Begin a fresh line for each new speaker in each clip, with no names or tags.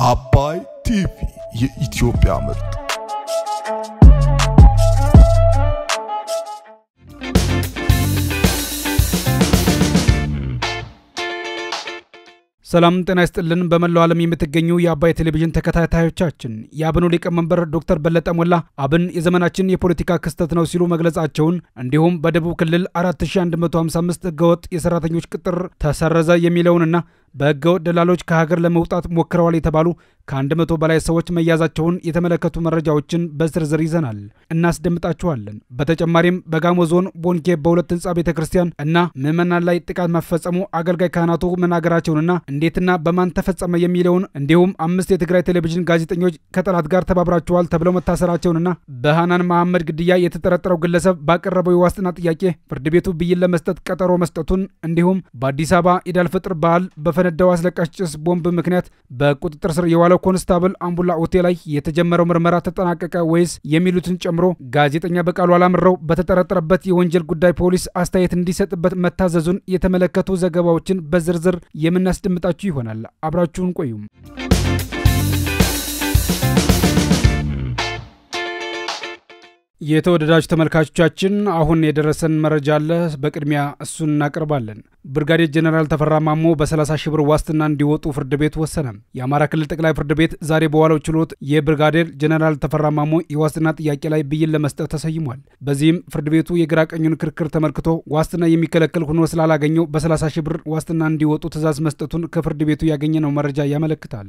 አባይ ቲቪ የኢትዮጵያ ምርጥ
ሰላም ጤና ይስጥልን በመላው ዓለም የምትገኙ የአባይ ቴሌቪዥን ተከታታዮቻችን የአብኑ ሊቀመንበር ዶክተር በለጠ ሞላ አብን የዘመናችን የፖለቲካ ክስተት ነው ሲሉ መግለጻቸውን እንዲሁም በደቡብ ክልል 4155 ህገወጥ የሰራተኞች ቅጥር ተሰረዘ የሚለውንና በህገወጥ ደላሎች ከሀገር ለመውጣት ሞክረዋል የተባሉ ከ100 በላይ ሰዎች መያዛቸውን የተመለከቱ መረጃዎችን በዝርዝር ይዘናል እናስደምጣችኋለን። በተጨማሪም በጋሞ ዞን ቦንኬ በሁለት ህንጻ ቤተክርስቲያን እና ምዕመናን ላይ ጥቃት መፈጸሙ አገልጋይ ካህናቱ መናገራቸውንና እንዴትና በማን ተፈጸመ የሚለውን እንዲሁም 5 የትግራይ ቴሌቪዥን ጋዜጠኞች ከጠላት ጋር ተባብራቸዋል ተብለው መታሰራቸውንና በሃናን መሐመድ ግድያ የተጠረጠረው ግለሰብ ባቀረበው የዋስትና ጥያቄ ፍርድ ቤቱ ብይን ለመስጠት ቀጠሮ መስጠቱን እንዲሁም በአዲስ አበባ ኢድ አል-ፈጥር በዓል በፈነዳው አስለቃሽ ጭስ ቦምብ ምክንያት በቁጥጥር ስር የዋለው ኮንስታብል አምቡላ ሆቴል ላይ የተጀመረው ምርመራ ተጠናቀቀ ወይስ የሚሉትን ጨምሮ ጋዜጠኛ በቃሉ አላምረው በተጠረጠረበት የወንጀል ጉዳይ ፖሊስ አስተያየት እንዲሰጥበት መታዘዙን የተመለከቱ ዘገባዎችን በዝርዝር የምናስደምጣችሁ ይሆናል። አብራችሁን ቆዩ። የተወደዳችሁ ተመልካቾቻችን አሁን የደረሰን መረጃ አለ። በቅድሚያ እሱን እናቀርባለን። ብርጋዴር ጀነራል ተፈራ ማሞ በ30 ሺህ ብር ዋስትና እንዲወጡ ፍርድ ቤት ወሰነ። የአማራ ክልል ጠቅላይ ፍርድ ቤት ዛሬ በዋለው ችሎት የብርጋዴር ጀነራል ተፈራ ማሞ የዋስትና ጥያቄ ላይ ብይን ለመስጠት ተሰይሟል። በዚህም ፍርድ ቤቱ የግራ ቀኙን ክርክር ተመልክቶ ዋስትና የሚከለክል ሆኖ ስላላገኘው በ30 ሺህ ብር ዋስትና እንዲወጡ ትዕዛዝ መስጠቱን ከፍርድ ቤቱ ያገኘነው መረጃ ያመለክታል።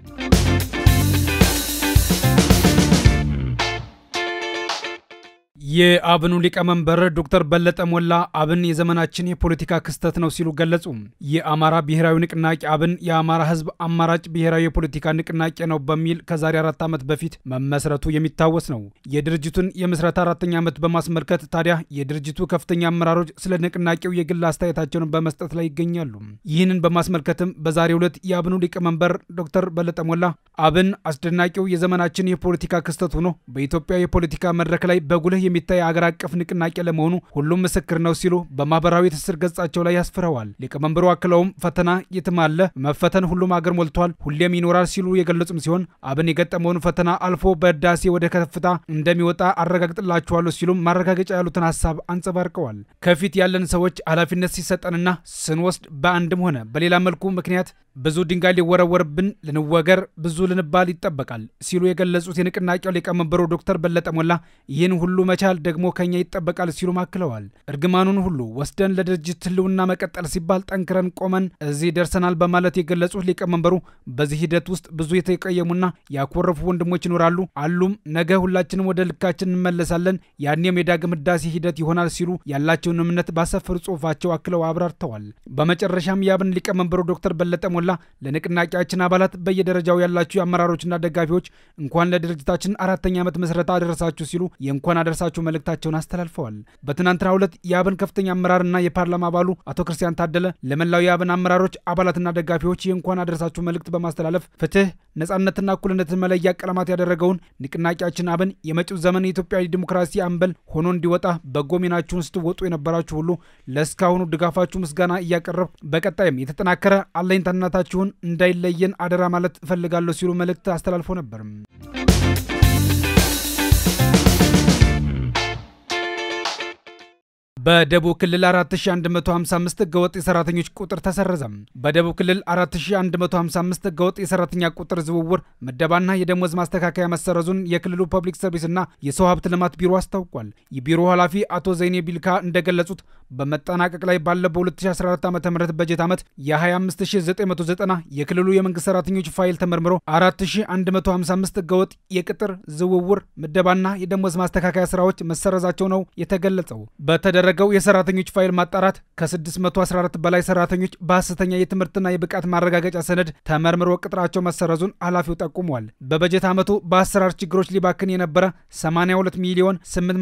የአብኑ ሊቀመንበር ዶክተር በለጠ ሞላ አብን የዘመናችን የፖለቲካ ክስተት ነው ሲሉ ገለጹ። የአማራ ብሔራዊ ንቅናቄ አብን የአማራ ህዝብ አማራጭ ብሔራዊ የፖለቲካ ንቅናቄ ነው በሚል ከዛሬ 4 ዓመት በፊት መመስረቱ የሚታወስ ነው። የድርጅቱን የምስረታ 4ኛ ዓመት በማስመልከት ታዲያ የድርጅቱ ከፍተኛ አመራሮች ስለ ንቅናቄው የግል አስተያየታቸውን በመስጠት ላይ ይገኛሉ። ይህንን በማስመልከትም በዛሬው ዕለት የአብኑ ሊቀመንበር ዶክተር በለጠ ሞላ አብን አስደናቂው የዘመናችን የፖለቲካ ክስተት ሆኖ በኢትዮጵያ የፖለቲካ መድረክ ላይ በጉልህ የሚታይ አገር አቀፍ ንቅናቄ ለመሆኑ ሁሉም ምስክር ነው ሲሉ በማህበራዊ ትስስር ገጻቸው ላይ ያስፈራዋል። ሊቀመንበሩ አክለውም ፈተና የትም አለ፣ መፈተን ሁሉም አገር ሞልቷል፣ ሁሌም ይኖራል ሲሉ የገለጹም ሲሆን አብን የገጠመውን ፈተና አልፎ በዳሴ ወደ ከፍታ እንደሚወጣ አረጋግጥላችኋለሁ ሲሉ ማረጋገጫ ያሉትን ሐሳብ አንጸባርቀዋል። ከፊት ያለን ሰዎች ኃላፊነት ሲሰጠንና ስንወስድ በአንድም ሆነ በሌላ መልኩ ምክንያት ብዙ ድንጋይ ሊወረወርብን ልንወገር ብዙ ልንባል ይጠበቃል ሲሉ የገለጹት የንቅናቄው ሊቀመንበሩ ዶክተር በለጠ ሞላ ይህን ሁሉ መቻል ደግሞ ከኛ ይጠበቃል ሲሉ ማክለዋል። እርግማኑን ሁሉ ወስደን ለድርጅት ህልውና መቀጠል ሲባል ጠንክረን ቆመን እዚህ ደርሰናል በማለት የገለጹት ሊቀመንበሩ በዚህ ሂደት ውስጥ ብዙ የተቀየሙና ያኮረፉ ወንድሞች ይኖራሉ አሉም፣ ነገ ሁላችንም ወደ ልካችን እንመለሳለን፣ ያኔም የዳግም ህዳሴ ሂደት ይሆናል ሲሉ ያላቸውን እምነት ባሰፈሩ ጽሑፋቸው አክለው አብራርተዋል። በመጨረሻም የአብን ሊቀመንበሩ ዶክተር በለጠ ሞላ ለንቅናቄያችን አባላት በየደረጃው ያላችሁ አመራሮችና ደጋፊዎች እንኳን ለድርጅታችን 4ኛ ዓመት መስረታ አደረሳችሁ ሲሉ የእንኳን አደረሳችሁ መልእክታቸውን አስተላልፈዋል። በትናንትናው ዕለት የአብን ከፍተኛ አመራርና የፓርላማ አባሉ አቶ ክርስቲያን ታደለ ለመላው የአብን አመራሮች አባላትና ደጋፊዎች የእንኳን አደረሳችሁ መልእክት በማስተላለፍ ፍትህ፣ ነጻነትና እኩልነትን መለያ ቀለማት ያደረገውን ንቅናቄያችን አብን የመጪው ዘመን የኢትዮጵያ ዲሞክራሲ አንበል ሆኖ እንዲወጣ በጎ ሚናችሁን ስትወጡ የነበራችሁ ሁሉ ለስካሁኑ ድጋፋችሁ ምስጋና እያቀረብ በቀጣይም የተጠናከረ አለኝታነታችሁን እንዳይለየን አደራ ማለት እፈልጋለሁ ሲሉ መልእክት አስተላልፎ ነበር። በደቡብ ክልል 4155 ህገወጥ የሰራተኞች ቁጥር ተሰረዘ። በደቡብ ክልል 4155 ህገወጥ የሰራተኛ ቁጥር ዝውውር ምደባና የደሞዝ ማስተካከያ መሰረዙን የክልሉ ፐብሊክ ሰርቪስና የሰው ሀብት ልማት ቢሮ አስታውቋል። የቢሮ ኃላፊ አቶ ዘይኔ ቢልካ እንደገለጹት በመጠናቀቅ ላይ ባለው በ2014 ዓ.ም በጀት ዓመት የ25990 የክልሉ የመንግስት ሰራተኞች ፋይል ተመርምሮ 4155 ህገወጥ የቅጥር ዝውውር ምደባና የደሞዝ ማስተካከያ ስራዎች መሰረዛቸው ነው የተገለጸው። በተደረገው የሰራተኞች ፋይል ማጣራት ከ614 በላይ ሰራተኞች በሐሰተኛ የትምህርትና የብቃት ማረጋገጫ ሰነድ ተመርምሮ ቅጥራቸው መሰረዙን ኃላፊው ጠቁመዋል። በበጀት ዓመቱ በአሰራር ችግሮች ሊባክን የነበረ 82 ሚሊዮን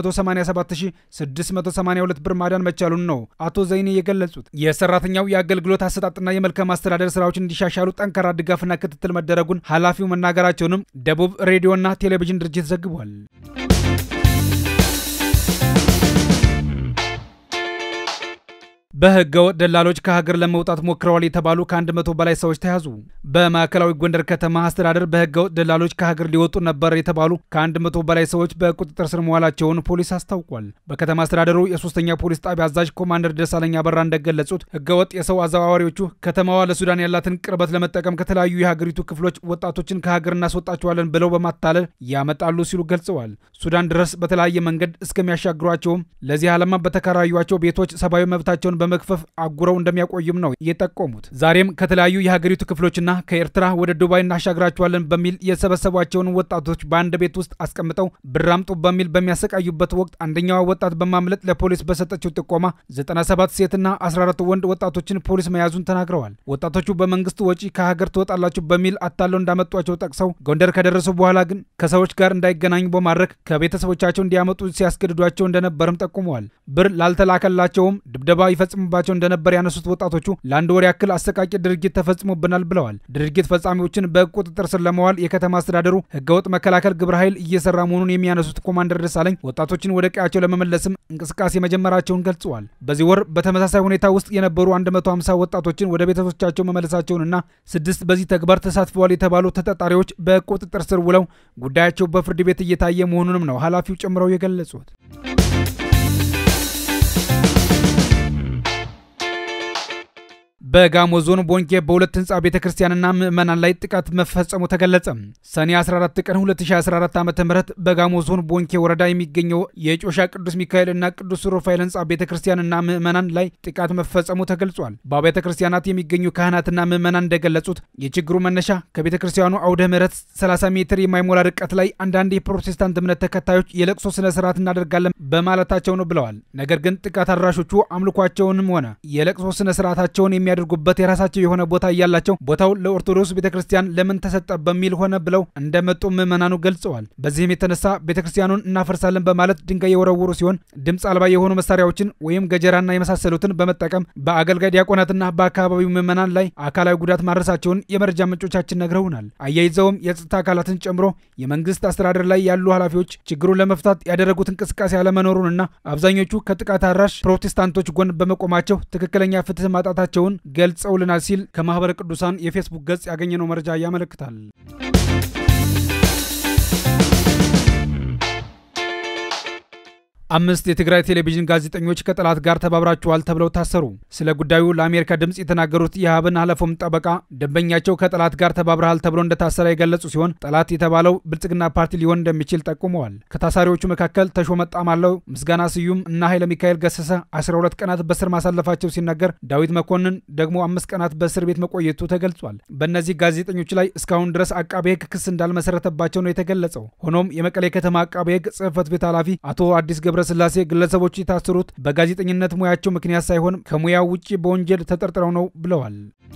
887682 ብር ማዳን መቻሉን ነው አቶ ዘይኔ የገለጹት። የሰራተኛው የአገልግሎት አሰጣጥና የመልካም አስተዳደር ስራዎች እንዲሻሻሉ ጠንካራ ድጋፍና ክትትል መደረጉን ኃላፊው መናገራቸውንም ደቡብ ሬዲዮና ቴሌቪዥን ድርጅት ዘግቧል። በህገወጥ ደላሎች ከሀገር ለመውጣት ሞክረዋል የተባሉ ከ100 በላይ ሰዎች ተያዙ። በማዕከላዊ ጎንደር ከተማ አስተዳደር በህገወጥ ደላሎች ከሀገር ሊወጡ ነበር የተባሉ ከ100 በላይ ሰዎች በቁጥጥር ስር መዋላቸውን ፖሊስ አስታውቋል። በከተማ አስተዳደሩ የሶስተኛ ፖሊስ ጣቢያ አዛዥ ኮማንደር ደሳለኝ አበራ እንደገለጹት ህገወጥ የሰው አዘዋዋሪዎቹ ከተማዋ ለሱዳን ያላትን ቅርበት ለመጠቀም ከተለያዩ የሀገሪቱ ክፍሎች ወጣቶችን ከሀገር እናስወጣቸዋለን ብለው በማታለል ያመጣሉ ሲሉ ገልጸዋል። ሱዳን ድረስ በተለያየ መንገድ እስከሚያሻግሯቸውም ለዚህ ዓላማ በተከራዩዋቸው ቤቶች ሰብአዊ መብታቸውን በመክፈፍ አጉረው እንደሚያቆዩም ነው የጠቆሙት። ዛሬም ከተለያዩ የሀገሪቱ ክፍሎችና ከኤርትራ ወደ ዱባይ እናሻግራቸዋለን በሚል የሰበሰቧቸውን ወጣቶች በአንድ ቤት ውስጥ አስቀምጠው ብር አምጡ በሚል በሚያሰቃዩበት ወቅት አንደኛዋ ወጣት በማምለጥ ለፖሊስ በሰጠችው ጥቆማ 97 ሴትና 14 ወንድ ወጣቶችን ፖሊስ መያዙን ተናግረዋል። ወጣቶቹ በመንግስት ወጪ ከሀገር ትወጣላችሁ በሚል አታለው እንዳመጧቸው ጠቅሰው ጎንደር ከደረሱ በኋላ ግን ከሰዎች ጋር እንዳይገናኙ በማድረግ ከቤተሰቦቻቸው እንዲያመጡ ሲያስገድዷቸው እንደነበርም ጠቁመዋል። ብር ላልተላከላቸውም ድብደባ ይፈጽሙባቸው እንደነበር ያነሱት ወጣቶቹ ለአንድ ወር ያክል አሰቃቂ ድርጊት ተፈጽሞብናል ብለዋል። ድርጊት ፈጻሚዎችን በቁጥጥር ስር ለማዋል የከተማ አስተዳደሩ ህገወጥ መከላከል ግብረ ኃይል እየሰራ መሆኑን የሚያነሱት ኮማንደር ደሳለኝ ወጣቶችን ወደ ቀያቸው ለመመለስም እንቅስቃሴ መጀመራቸውን ገልጸዋል። በዚህ ወር በተመሳሳይ ሁኔታ ውስጥ የነበሩ 150 ወጣቶችን ወደ ቤተሰቦቻቸው መመለሳቸውንና 6 በዚህ ተግባር ተሳትፈዋል የተባሉ ተጠርጣሪዎች በቁጥጥር ስር ውለው ጉዳያቸው በፍርድ ቤት እየታየ መሆኑንም ነው ኃላፊው ጨምረው የገለጹት። በጋሞ ዞን ቦንኬ በሁለት ህንጻ ቤተክርስቲያንና ምዕመናን ላይ ጥቃት መፈጸሙ ተገለጸ። ሰኔ 14 ቀን 2014 ዓ.ም በጋሞ ዞን ቦንኬ ወረዳ የሚገኘው የጮሻ ቅዱስ ሚካኤልና ቅዱስ ሩፋኤል ህንጻ ቤተክርስቲያንና ምዕመናን ላይ ጥቃት መፈጸሙ ተገልጿል። በቤተ ክርስቲያናት የሚገኙ ካህናትና ምዕመናን እንደገለጹት የችግሩ መነሻ ከቤተክርስቲያኑ አውደ ምሕረት 30 ሜትር የማይሞላ ርቀት ላይ አንዳንድ የፕሮቴስታንት እምነት ተከታዮች የለቅሶ ስነ ስርዓት እናደርጋለን በማለታቸው ነው ብለዋል። ነገር ግን ጥቃት አድራሾቹ አምልኳቸውንም ሆነ የለቅሶ ስነ ስርዓታቸውን የሚያደርጉበት የራሳቸው የሆነ ቦታ እያላቸው ቦታው ለኦርቶዶክስ ቤተክርስቲያን ለምን ተሰጠ በሚል ሆነ ብለው እንደመጡ ምዕመናኑ ገልጸዋል። በዚህም የተነሳ ቤተክርስቲያኑን እናፈርሳለን በማለት ድንጋይ የወረወሩ ሲሆን ድምጽ አልባ የሆኑ መሳሪያዎችን ወይም ገጀራና የመሳሰሉትን በመጠቀም በአገልጋይ ዲያቆናትና በአካባቢው ምዕመናን ላይ አካላዊ ጉዳት ማድረሳቸውን የመረጃ ምንጮቻችን ነግረውናል። አያይዘውም የጸጥታ አካላትን ጨምሮ የመንግስት አስተዳደር ላይ ያሉ ኃላፊዎች ችግሩን ለመፍታት ያደረጉት እንቅስቃሴ አለመኖሩንና አብዛኞቹ ከጥቃት አድራሽ ፕሮቴስታንቶች ጎን በመቆማቸው ትክክለኛ ፍትህ ማጣታቸውን ገልጸውልናል ሲል ከማህበረ ቅዱሳን የፌስቡክ ገጽ ያገኘነው መረጃ ያመለክታል። 5 የትግራይ ቴሌቪዥን ጋዜጠኞች ከጠላት ጋር ተባብራቸዋል ተብለው ታሰሩ። ስለ ጉዳዩ ለአሜሪካ ድምጽ የተናገሩት የሀብን ኃላፊም ጠበቃ ደንበኛቸው ከጠላት ጋር ተባብረሃል ተብሎ እንደታሰረ የገለጹ ሲሆን ጠላት የተባለው ብልጽግና ፓርቲ ሊሆን እንደሚችል ጠቁመዋል። ከታሳሪዎቹ መካከል ተሾመ ጣማለው፣ ምስጋና ስዩም እና ኃይለ ሚካኤል ገሰሰ 12 ቀናት በስር ማሳለፋቸው ሲነገር ዳዊት መኮንን ደግሞ 5 ቀናት በእስር ቤት መቆየቱ ተገልጿል። በእነዚህ ጋዜጠኞች ላይ እስካሁን ድረስ አቃቤ ሕግ ክስ እንዳልመሰረተባቸው ነው የተገለጸው። ሆኖም የመቀሌ ከተማ አቃቤ ሕግ ጽሕፈት ቤት ኃላፊ አቶ አዲስ ገብረ ስላሴ ግለሰቦች የታሰሩት በጋዜጠኝነት ሙያቸው ምክንያት ሳይሆን ከሙያው ውጪ በወንጀል ተጠርጥረው ነው ብለዋል።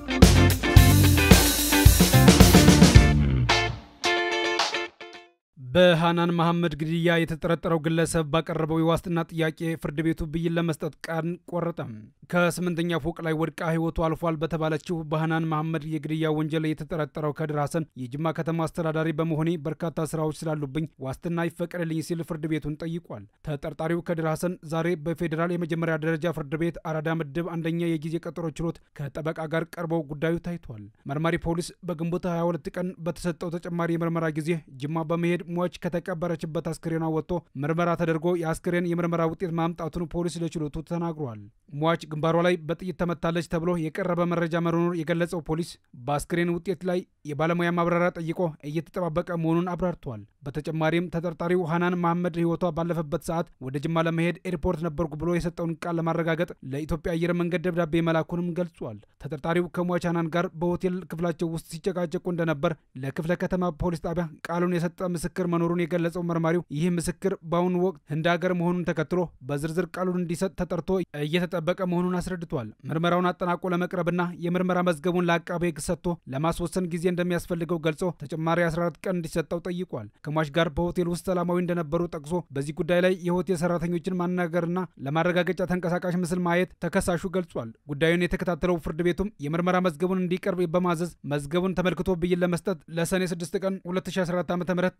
በሃናን መሐመድ ግድያ የተጠረጠረው ግለሰብ ባቀረበው የዋስትና ጥያቄ ፍርድ ቤቱ ብይን ለመስጠት ቀን ቆረጠ። ከ8ኛ ፎቅ ላይ ወድቃ ህይወቱ አልፏል በተባለችው በሃናን መሐመድ የግድያ ወንጀል የተጠረጠረው ከድር ሐሰን የጅማ ከተማ አስተዳዳሪ በመሆኔ በርካታ ስራዎች ስላሉብኝ ዋስትና ይፈቀድልኝ ሲል ፍርድ ቤቱን ጠይቋል። ተጠርጣሪው ከድር ሐሰን ዛሬ በፌዴራል የመጀመሪያ ደረጃ ፍርድ ቤት አራዳ ምድብ አንደኛ የጊዜ ቀጠሮ ችሎት ከጠበቃ ጋር ቀርበው ጉዳዩ ታይቷል። መርማሪ ፖሊስ በግንቦት 22 ቀን በተሰጠው ተጨማሪ የምርመራ ጊዜ ጅማ በመሄድ ከተቀበረችበት አስክሬኗ ወጥቶ ምርመራ ተደርጎ የአስክሬን የምርመራ ውጤት ማምጣቱን ፖሊስ ለችሎቱ ተናግሯል። ሟች ግንባሯ ላይ በጥይት ተመታለች ተብሎ የቀረበ መረጃ መኖሩን የገለጸው ፖሊስ በአስክሬን ውጤት ላይ የባለሙያ ማብራሪያ ጠይቆ እየተጠባበቀ መሆኑን አብራርቷል። በተጨማሪም ተጠርጣሪው ሃናን መሐመድ ህይወቷ ባለፈበት ሰዓት ወደ ጅማ ለመሄድ ኤርፖርት ነበርኩ ብሎ የሰጠውን ቃል ለማረጋገጥ ለኢትዮጵያ አየር መንገድ ደብዳቤ መላኩንም ገልጿል። ተጠርጣሪው ከሟች ሃናን ጋር በሆቴል ክፍላቸው ውስጥ ሲጨቃጨቁ እንደነበር ለክፍለ ከተማ ፖሊስ ጣቢያ ቃሉን የሰጠ ምስክር መኖሩን የገለጸው መርማሪው ይህ ምስክር በአሁኑ ወቅት ህንድ ሀገር መሆኑን ተከትሎ በዝርዝር ቃሉን እንዲሰጥ ተጠርቶ እየተጠበቀ መሆኑን አስረድቷል። ምርመራውን አጠናቆ ለመቅረብና የምርመራ መዝገቡን ለአቃቤ ሕግ ሰጥቶ ለማስወሰን ጊዜ እንደሚያስፈልገው ገልጾ ተጨማሪ 14 ቀን እንዲሰጠው ጠይቋል። ከሟች ጋር በሆቴል ውስጥ ሰላማዊ እንደነበሩ ጠቅሶ በዚህ ጉዳይ ላይ የሆቴል ሰራተኞችን ማናገርና ለማረጋገጫ ተንቀሳቃሽ ምስል ማየት ተከሳሹ ገልጿል። ጉዳዩን የተከታተለው ፍርድ ቤቱም የምርመራ መዝገቡን እንዲቀርብ በማዘዝ መዝገቡን ተመልክቶ ብይን ለመስጠት ለሰኔ 6 ቀን 2014 ዓ.ም ተጨማሪ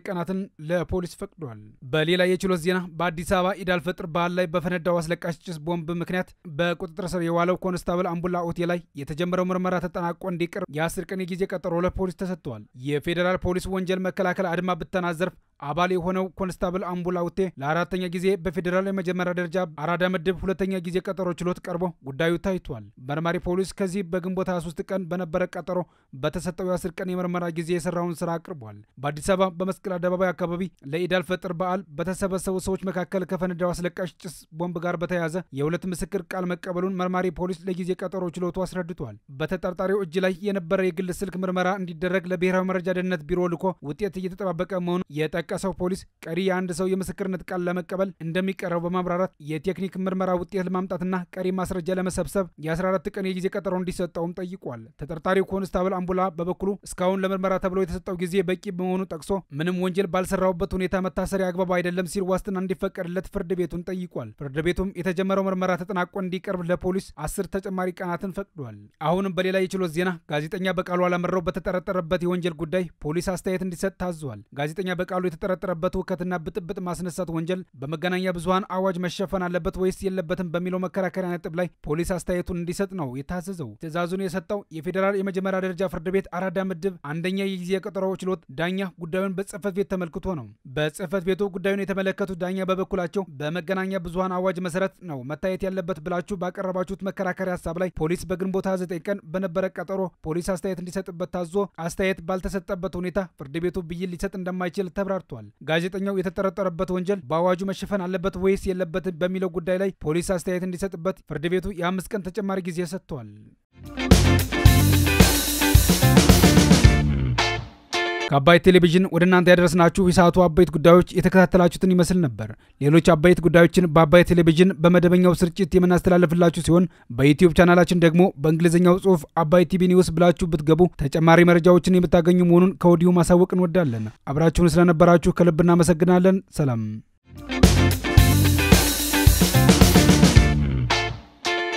ቀናትን ለፖሊስ ፈቅዷል። በሌላ የችሎት ዜና በአዲስ አበባ ኢድ አልፈጥር በዓል ላይ በፈነዳው አስለቃሽ ጭስ ቦምብ ምክንያት በቁጥጥር ስር የዋለው ኮንስታብል አምቡላ ኦቴ ላይ የተጀመረው ምርመራ ተጠናቆ እንዲቀርብ የ10 ቀን የጊዜ ቀጠሮ ለፖሊስ ተሰጥቷል። የፌዴራል ፖሊስ ወንጀል መከላከል አድማ ብተና ዘርፍ አባል የሆነው ኮንስታብል አምቡላ ኦቴ ለአራተኛ ጊዜ በፌዴራል የመጀመሪያ ደረጃ አራዳ ምድብ ሁለተኛ ጊዜ ቀጠሮ ችሎት ቀርቦ ጉዳዩ ታይቷል። መርማሪ ፖሊስ ከዚህ በግንቦት 23 ቀን በነበረ ቀጠሮ በተሰጠው የ10 ቀን የምርመራ ጊዜ የሰራውን ስራ አቅርቧል። በአዲስ አበባ በመስቀል አደባባይ አካባቢ ለኢድ አልፈጥር በዓል በተሰበሰቡ ሰዎች መካከል ከፈነዳው አስለቃሽ ጭስ ቦምብ ጋር በተያያዘ የሁለት ምስክር ቃል መቀበሉን መርማሪ ፖሊስ ለጊዜ ቀጠሮ ችሎቱ አስረድቷል። በተጠርጣሪው እጅ ላይ የነበረ የግል ስልክ ምርመራ እንዲደረግ ለብሔራዊ መረጃ ደህንነት ቢሮ ልኮ ውጤት እየተጠባበቀ መሆኑን የጠቀሰው ፖሊስ ቀሪ የአንድ ሰው የምስክርነት ቃል ለመቀበል እንደሚቀረው በማብራራት የቴክኒክ ምርመራ ውጤት ለማምጣትና ቀሪ ማስረጃ ለመሰብሰብ የ14 ቀን የጊዜ ቀጠሮ እንዲሰጠውም ጠይቋል። ተጠርጣሪው ኮንስታብል አምቡላ በበኩሉ እስካሁን ለምርመራ ተብሎ የተሰጠው ጊዜ በቂ በመሆኑ ጠቅሶ ምንም ወንጀል ባልሰራውበት ሁኔታ መታሰሪያ አግባብ አይደለም ሲል ዋስትና እንዲፈቀድለት ፍርድ ቤቱን ጠይቋል። ፍርድ ቤቱም የተጀመረው ምርመራ ተጠናቆ እንዲቀርብ ለፖሊስ 10 ተጨማሪ ቀናትን ፈቅዷል። አሁንም በሌላ የችሎት ዜና ጋዜጠኛ በቃሉ አላመረው በተጠረጠረበት የወንጀል ጉዳይ ፖሊስ አስተያየት እንዲሰጥ ታዟል። ጋዜጠኛ በቃሉ የተጠረጠረበት ውከትና ብጥብጥ ማስነሳት ወንጀል በመገናኛ ብዙሃን አዋጅ መሸፈን አለበት ወይስ የለበትም በሚለው መከራከሪያ ነጥብ ላይ ፖሊስ አስተያየቱን እንዲሰጥ ነው የታዘዘው። ትዕዛዙን የሰጠው የፌዴራል የመጀመሪያ ደረጃ ፍርድ ቤት አራዳ ምድብ አንደኛ የጊዜ ቀጠሮ ችሎት ዳኛ ጉዳዩን በጽህፈት ቤት ተመልክቶ ነው። በጽህፈት ቤቱ ጉዳዩን የተመለከቱት ዳኛ በበኩላቸው በመገናኛ ብዙሃን አዋጅ መሰረት ነው መታየት ያለበት ብላችሁ ባቀረባችሁት መከራከሪያ ሀሳብ ላይ ፖሊስ በግንቦት 29 ቀን በነበረ ቀጠሮ ፖሊስ አስተያየት እንዲሰጥበት ታዞ አስተያየት ባልተሰጠበት ሁኔታ ፍርድ ቤቱ ብይን ሊሰጥ እንደማይችል ተብራርቷል። ጋዜጠኛው የተጠረጠረበት ወንጀል በአዋጁ መሸፈን አለበት ወይስ የለበት በሚለው ጉዳይ ላይ ፖሊስ አስተያየት እንዲሰጥበት ፍርድ ቤቱ የ5 ቀን ተጨማሪ ጊዜ ሰጥቷል። ከአባይ ቴሌቪዥን ወደ እናንተ ያደረስናችሁ የሰዓቱ አባይት ጉዳዮች የተከታተላችሁትን ይመስል ነበር። ሌሎች አባይት ጉዳዮችን በአባይ ቴሌቪዥን በመደበኛው ስርጭት የምናስተላልፍላችሁ ሲሆን በዩቲዩብ ቻናላችን ደግሞ በእንግሊዝኛው ጽሑፍ አባይ ቲቪ ኒውስ ብላችሁ ብትገቡ ተጨማሪ መረጃዎችን የምታገኙ መሆኑን ከወዲሁ ማሳወቅ እንወዳለን። አብራችሁን ስለነበራችሁ ከልብ እናመሰግናለን። ሰላም።